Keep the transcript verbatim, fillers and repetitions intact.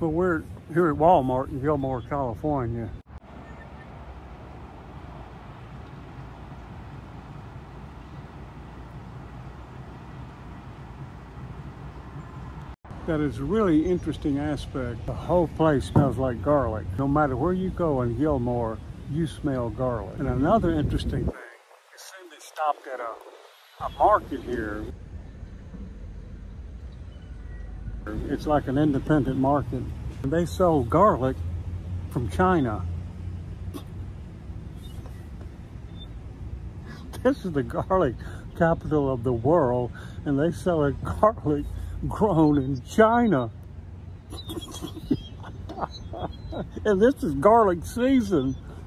Well, we're here at Walmart in Gilmore, California. That is a really interesting aspect. The whole place smells like garlic. No matter where you go in Gilmore, you smell garlic. And another interesting thing, as soon as they stopped at a, a market here, it's like an independent market. And they sold garlic from China. This is the garlic capital of the world, and they sell it garlic grown in China. And this is garlic season.